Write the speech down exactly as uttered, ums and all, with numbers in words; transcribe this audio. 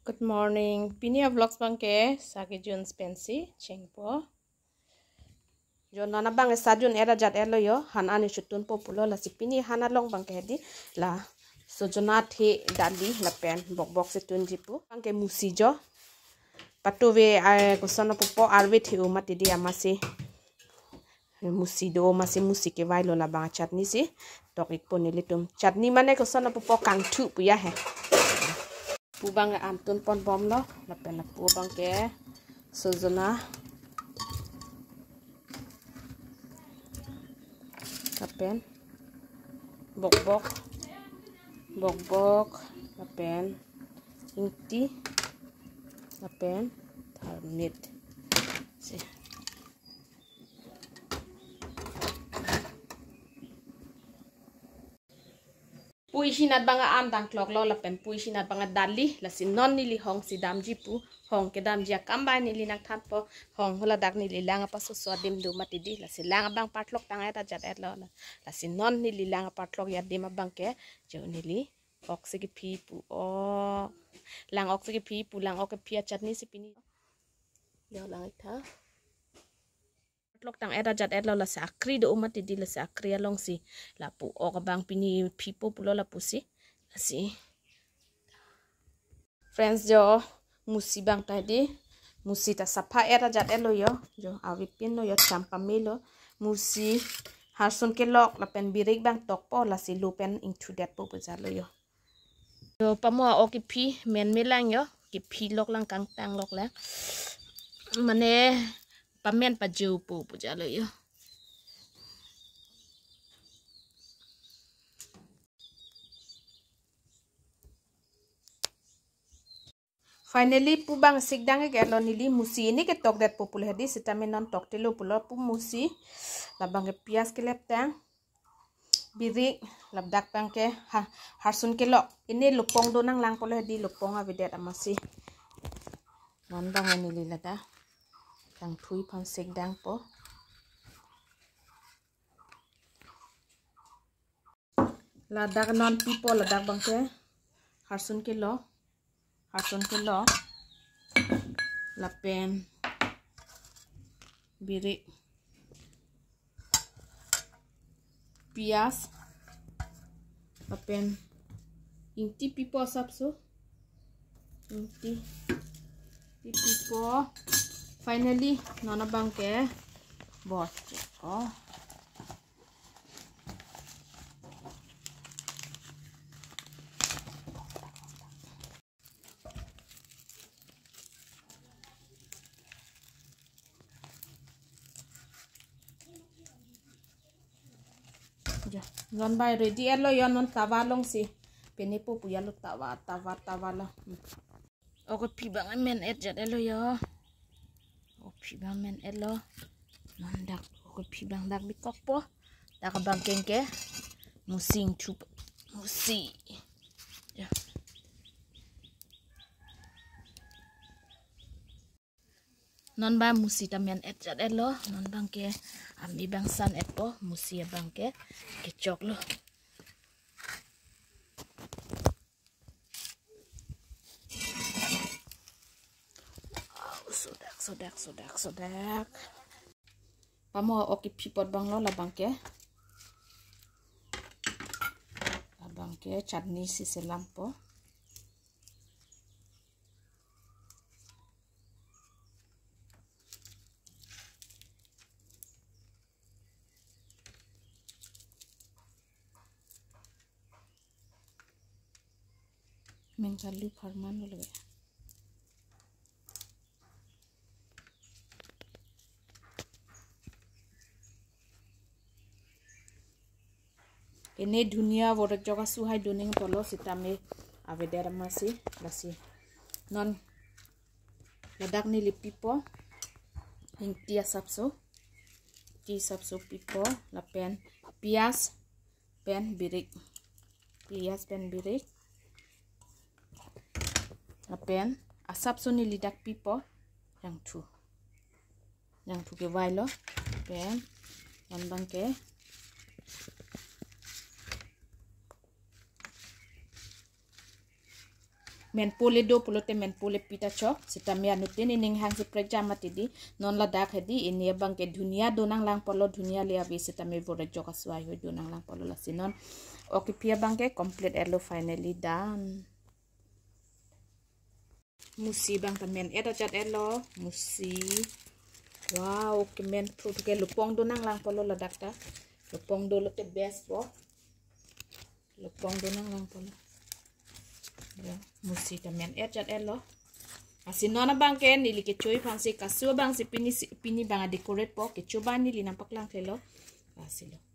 Good morning. Pinia vlogs bang ke sagi Jun Spency chengpo. Jo nana bang sajun era jat elo yo han ani chutun populo la sipini hana long bang ke di la sojona the dali la pen bok bok se tun jipu bang ke musi jo patuwe ai kosono popo arwe the umati di amasi musi do masi musi ke vailo la bang chutney si tokik ponelitum chutney mane kosono popo kang thu puya he pu bang am tun pon bom lo la pen la pu bang ke sojona kapen bok bok bok bok kapen inti kapen tharnit si pui sinat banga am dang klok lo la pen pui sinat banga dali la si non ni li hong si dam ji pu hong ke dam ji kamba ni li nak than po hong hola dak ni li langa pa so so dim du mati di la si langa bang patlok tang eta jat et lo la si non ni li langa patlok ya dim bang ke jo ni li ok se ki phi pu o lang ok se ki phi pu lang ok phi chutney si pini lo lang tha lok tang eta jat et lo la sakri do umati di la sakri along si la pu ok bang pini pipo pulo la pusi si friends jo musi bang tadi musi ta sapa eta jat et lo yo jo awi pin lo yo champa melo musi harsun ke lok la pen birik bang tok po la si lu pen into that po puja lo yo jo pamo ok pi men melang yo ki pi lok lang kang tang lok la mane pamen pa jiu pu puja lo yo finally pu bang sikdang ke lo nili musi ini ke tok dat popul hedi sitamin non tok telo pulo pu musi labang ke pias ke leptang birik labdak bang ke ha harsun ke lo ini lupong do nang lang polo hedi lupong a videt amasi non bang nili lada tang thui pang sikdang po ladak non pipo ladak bang ke harsun ke lo harsun ke lo lapen birik pias lapen inti pipo sapso inti pipo finally nona bang ke bot oh non bay ready elo yon non tawa long si penipo puya lo tawa tawa tawa lo oke pi bang men et jat elo yo o pi bang men elo non dak oke pi bang dak bi kok po dak bang kengke musing chup musi ya non ba musi tamen et jat elo non bang ke ami bang san et po musi bang ke kecok lo sodak sodak sodak sodak pamo oki pipot bang lo la bang ke la bang ke chutney si selampo mengalu farman lo le ini dunia worek joga suhai duning polo sitame aveder masih masih non ladak ni lipipo inti sapso ti sapso pipo la pen pias pen birik pias pen birik la pen asap so ni lidak pipo yang tu yang tu ke vailo pen non bang ke men pole do pulote men pole pita cho sitamia nutin ining hang si preja matidi non la dak hedi ini bang ke dunia donang lang polo dunia lia bi sitame vore joka swai ho donang lang polo la sinon oke pia bang ke complete elo finally done musi bang tamen eta chat elo musi wow ke men fruit ke lupong donang lang polo la dakta lupong do lote best po lupong donang lang polo ya musi tamen et chat elo asin nona bang ke nili ke choi phang si kasua bang si pini pini bang decorate po ke chobani li nampak lang thelo asilo